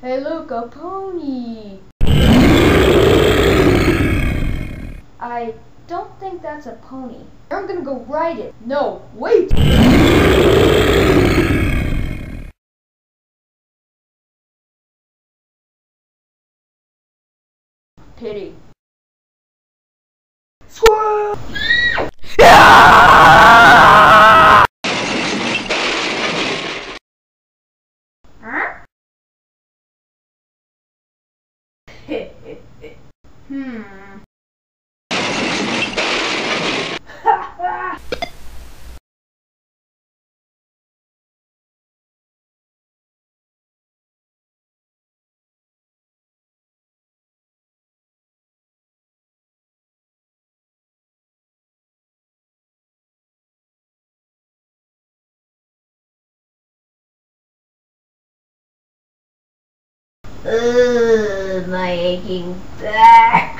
Hey, look, a pony. I don't think that's a pony. I'm gonna go ride it. No, wait! Pity. Squirrel! Huh? My aching back.